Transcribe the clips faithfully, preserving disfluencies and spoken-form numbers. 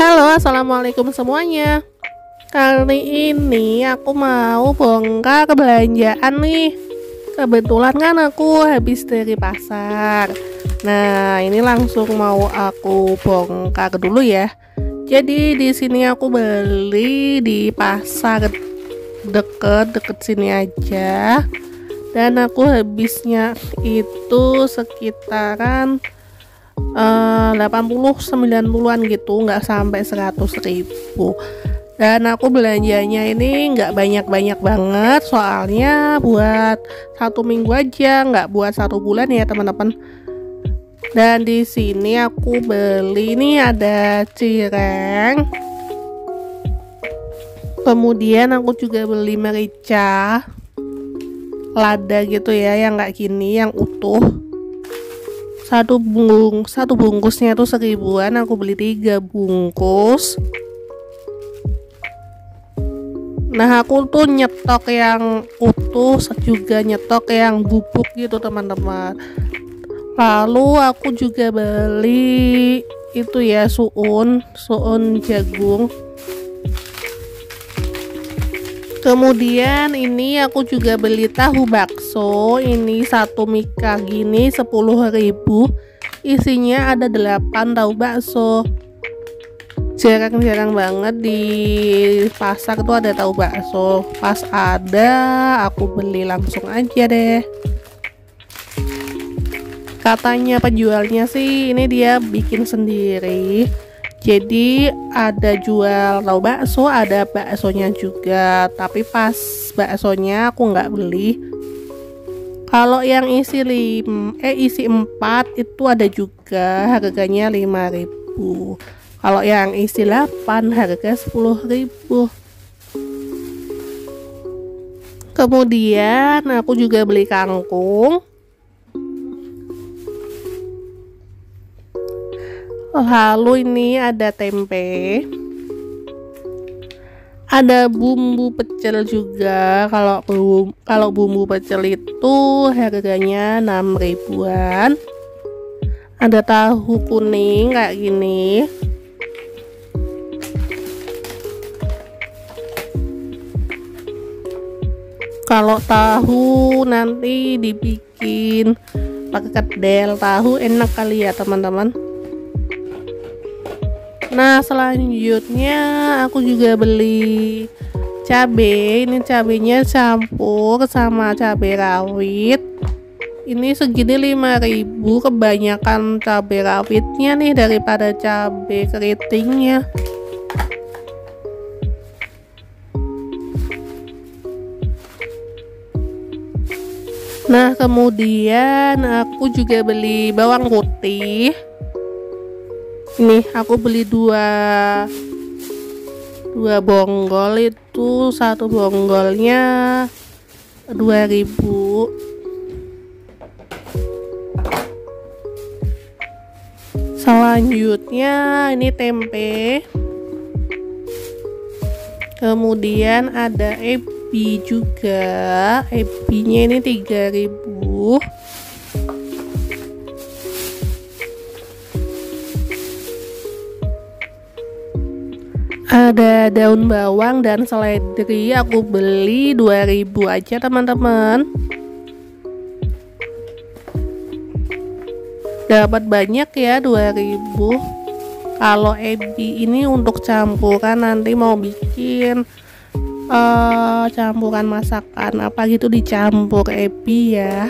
Halo, assalamualaikum semuanya. Kali ini aku mau bongkar belanjaan nih. Kebetulan kan aku habis dari pasar. Nah, ini langsung mau aku bongkar dulu ya. Jadi di sini aku beli di pasar deket-deket sini aja. Dan aku habisnya itu sekitaran Uh, delapan puluh sembilan puluhan gitu, nggak sampai seratus ribu. Dan aku belanjanya ini nggak banyak-banyak banget, soalnya buat satu minggu aja, nggak buat satu bulan ya teman-teman. Dan di sini aku beli ini ada cireng, kemudian aku juga beli merica lada gitu ya, yang nggak gini, yang utuh. Satu bung satu bungkusnya tuh seribuan, aku beli tiga bungkus. Nah, aku tuh nyetok yang utuh juga nyetok yang bubuk gitu teman-teman. Lalu aku juga beli itu ya, suun suun jagung. Kemudian ini aku juga beli tahu bakso, ini satu mika gini sepuluh ribu. Isinya ada delapan tahu bakso. Jarang-jarang banget di pasar tuh ada tahu bakso. Pas ada aku beli langsung aja deh. Katanya penjualnya sih ini dia bikin sendiri. Jadi ada jual tahu bakso, ada baksonya juga. Tapi pas baksonya aku nggak beli. Kalau yang isi lim, eh isi empat itu ada juga, harganya lima ribu. Kalau yang isi delapan harga sepuluh ribu. Kemudian aku juga beli kangkung. Lalu ini ada tempe, ada bumbu pecel juga. Kalau bumbu, kalau bumbu pecel itu harganya enam ribuan. Ada tahu kuning kayak gini. Kalau tahu nanti dibikin pakai kedel tahu, enak kali ya teman-teman. Nah, selanjutnya aku juga beli cabai. Ini cabenya campur sama cabai rawit. Ini segini lima ribu, kebanyakan cabai rawitnya nih daripada cabai keritingnya. Nah, kemudian aku juga beli bawang putih. Ini aku beli dua dua bonggol, itu satu bonggolnya dua ribu. Selanjutnya ini tempe. Kemudian ada ebi juga. Ebinya ini tiga ribu. Ada daun bawang dan seledri, aku beli dua ribu aja teman-teman. Dapat banyak ya, dua ribu. Kalau ebi ini untuk campuran, nanti mau bikin uh, campuran masakan apa gitu, dicampur ebi ya.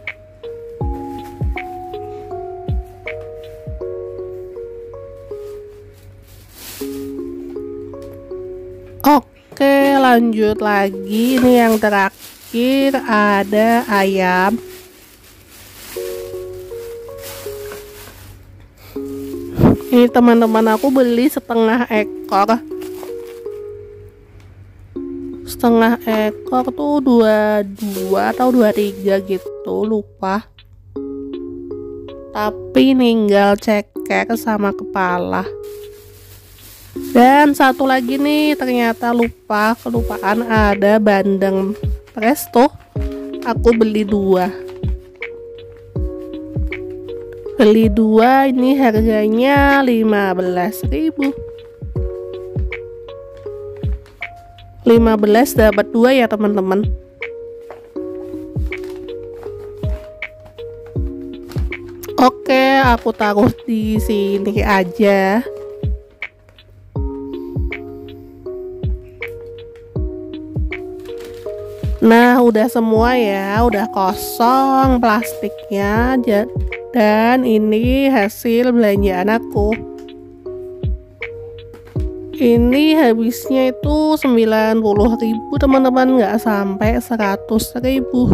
Oke, lanjut lagi. Ini yang terakhir ada ayam. Ini teman-teman, aku beli setengah ekor. Setengah ekor tuh dua puluh dua atau dua puluh tiga gitu, lupa. Tapi ninggal ceker sama kepala. Dan satu lagi nih, ternyata lupa, kelupaan, ada bandeng presto. Aku beli dua. Beli dua ini harganya lima belas ribu. lima belas dapat dua ya teman-teman. Oke, aku taruh di sini aja. Nah, udah semua ya, udah kosong plastiknya. Dan ini hasil belanjaan aku. Ini habisnya itu sembilan puluh ribu teman-teman, nggak sampai seratus ribu.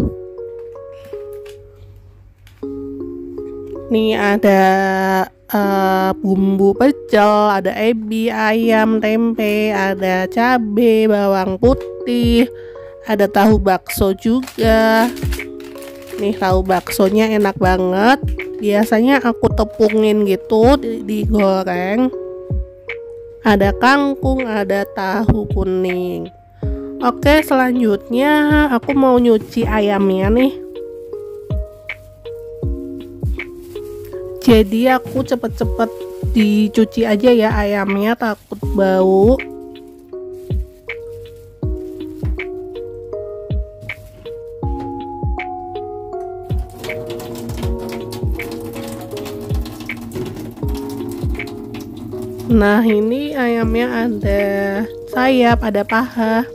Nih ada uh, bumbu pecel, ada ebi, ayam, tempe, ada cabai, bawang putih, ada tahu bakso juga. Nih tahu baksonya enak banget. Biasanya aku tepungin gitu, digoreng. Ada kangkung, ada tahu kuning. Oke, selanjutnya aku mau nyuci ayamnya nih. Jadi aku cepet-cepet dicuci aja ya ayamnya, takut bau. Nah, ini ayamnya ada sayap, ada paha.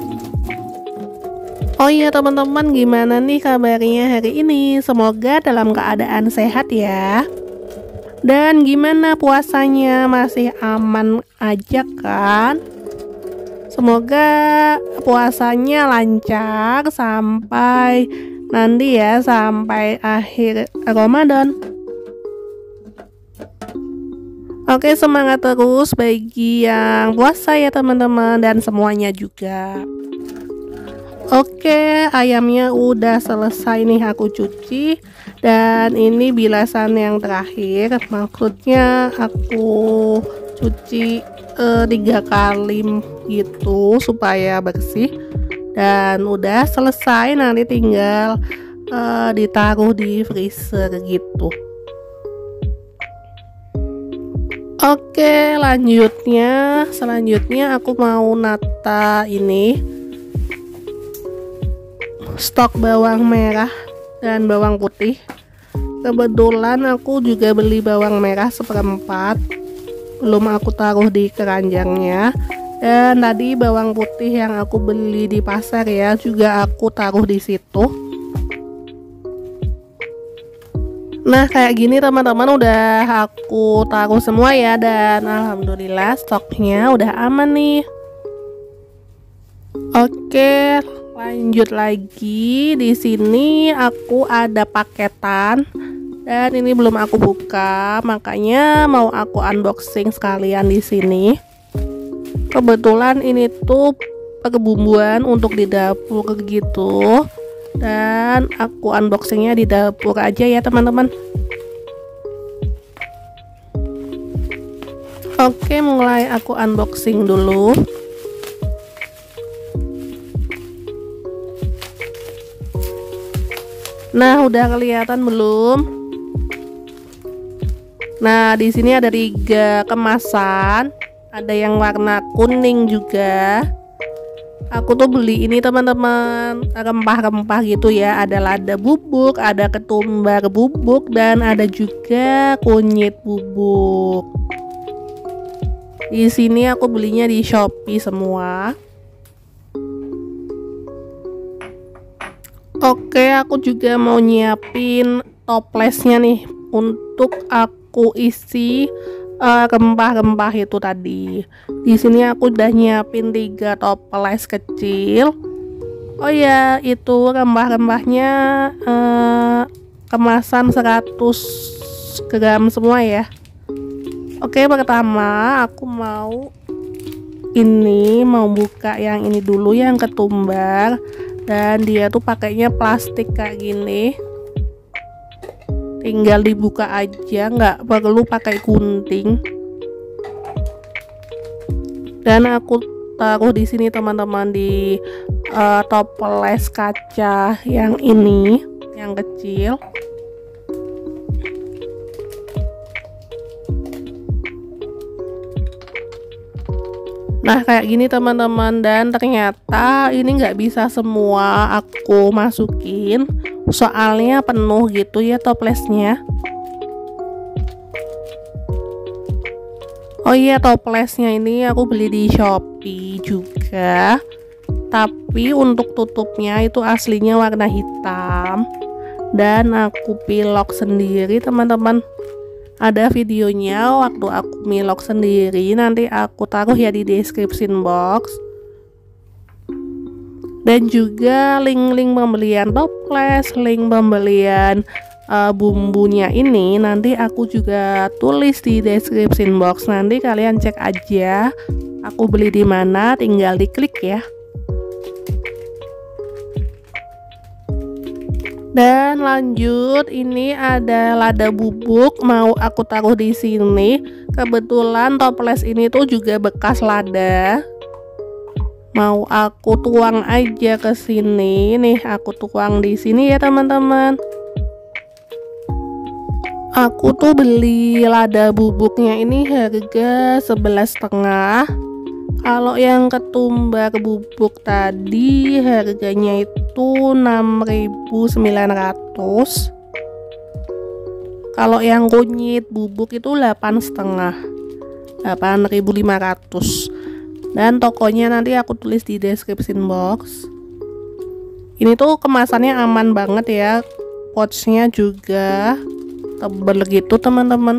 Oh iya teman-teman, gimana nih kabarnya hari ini? Semoga dalam keadaan sehat ya. Dan gimana puasanya, masih aman aja kan? Semoga puasanya lancar sampai nanti ya, sampai akhir Ramadan. Oke, semangat terus bagi yang puasa ya teman-teman, dan semuanya juga. Oke, ayamnya udah selesai nih aku cuci. Dan ini bilasan yang terakhir, maksudnya aku cuci uh, tiga kali gitu supaya bersih. Dan udah selesai, nanti tinggal uh, ditaruh di freezer gitu. Oke, lanjutnya selanjutnya aku mau nata ini stok bawang merah dan bawang putih. Kebetulan aku juga beli bawang merah seperempat, belum aku taruh di keranjangnya. Dan tadi bawang putih yang aku beli di pasar ya, juga aku taruh di situ. Nah, kayak gini teman-teman, udah aku taruh semua ya, dan alhamdulillah stoknya udah aman nih. Oke, lanjut lagi. Di sini aku ada paketan dan ini belum aku buka, makanya mau aku unboxing sekalian di sini. Kebetulan ini tuh kebumbuan untuk di dapur gitu. Dan aku unboxingnya di dapur aja ya teman-teman. Oke, mulai aku unboxing dulu. Nah, udah kelihatan belum? Nah, di sini ada tiga kemasan, ada yang warna kuning juga. Aku tuh beli ini teman-teman, rempah-rempah gitu ya. Ada lada bubuk, ada ketumbar bubuk, dan ada juga kunyit bubuk. Di sini aku belinya di Shopee semua. Oke, aku juga mau nyiapin toplesnya nih untuk aku isi rempah-rempah uh, itu tadi. Di sini aku udah nyiapin tiga toples kecil. Oh ya, itu rempah-rempahnya uh, kemasan seratus gram semua ya. Oke, pertama aku mau ini mau buka yang ini dulu, yang ketumbar. Dan dia tuh pakainya plastik kayak gini. Tinggal dibuka aja, nggak perlu pakai gunting. Dan aku taruh di sini teman-teman, di uh, toples kaca yang ini, yang kecil. Nah kayak gini teman-teman, dan ternyata ini nggak bisa semua aku masukin soalnya penuh gitu ya toplesnya. Oh iya, toplesnya ini aku beli di Shopee juga, tapi untuk tutupnya itu aslinya warna hitam dan aku pilok sendiri teman-teman. Ada videonya waktu aku milok sendiri, nanti aku taruh ya di description box. Dan juga link-link pembelian toples, link pembelian uh, bumbunya ini nanti aku juga tulis di description box. Nanti kalian cek aja aku beli di mana, tinggal diklik ya. Dan lanjut, ini ada lada bubuk mau aku taruh di sini. Kebetulan toples ini tuh juga bekas lada. Mau aku tuang aja ke sini. Nih, aku tuang di sini ya, teman-teman. Aku tuh beli lada bubuknya ini harga sebelas setengah. Kalau yang ketumbar bubuk tadi harganya itu enam ribu sembilan ratus. Kalau yang kunyit bubuk itu delapan setengah, delapan ribu lima ratus. Dan tokonya nanti aku tulis di description box. Ini tuh kemasannya aman banget ya, pouchnya juga tebel gitu teman-teman.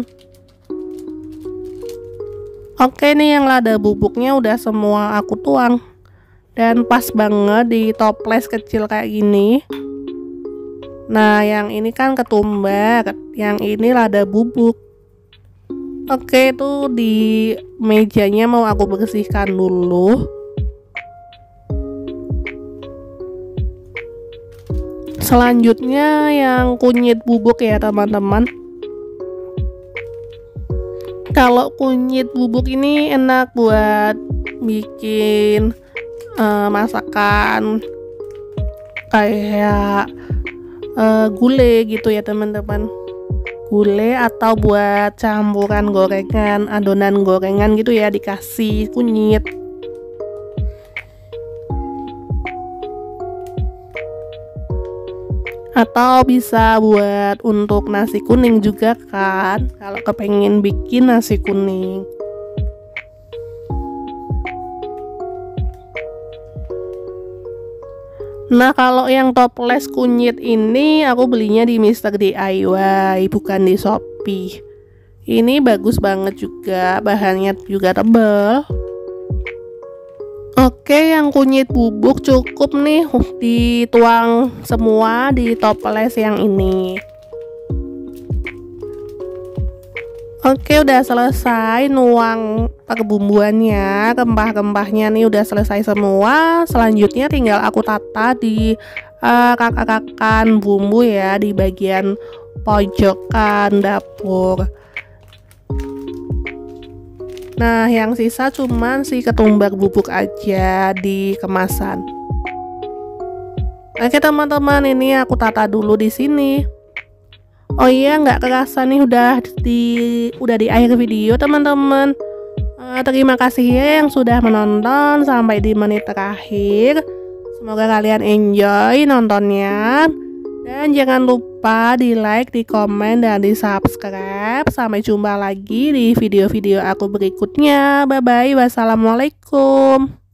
Oke nih, yang lada bubuknya udah semua aku tuang dan pas banget di toples kecil kayak gini. Nah yang ini kan ketumbar, yang ini lada bubuk. Oke, itu di mejanya mau aku bersihkan dulu. Selanjutnya yang kunyit bubuk ya teman-teman. Kalau kunyit bubuk ini enak buat bikin uh, masakan kayak uh, gulai gitu ya teman-teman. Gulai atau buat campuran gorengan, adonan gorengan gitu ya, dikasih kunyit. Atau bisa buat untuk nasi kuning juga kan, kalau kepengen bikin nasi kuning. Nah kalau yang toples kunyit ini aku belinya di Mister D I Y, bukan di Shopee. Ini bagus banget juga, bahannya juga tebal. Oke, yang kunyit bubuk cukup nih dituang semua di toples yang ini. Oke, udah selesai nuang perbumbuannya, rempah-rempahnya nih udah selesai semua. Selanjutnya tinggal aku tata di uh, kak-kakan bumbu ya, di bagian pojokan dapur. Nah, yang sisa cuman si ketumbar bubuk aja di kemasan. Oke teman-teman, ini aku tata dulu di sini. Oh iya, nggak kerasa nih udah di udah di akhir video teman-teman. Uh, terima kasih ya yang sudah menonton sampai di menit terakhir. Semoga kalian enjoy nontonnya. Dan jangan lupa di like, di komen, dan di subscribe. Sampai jumpa lagi di video-video aku berikutnya. Bye bye, wassalamualaikum.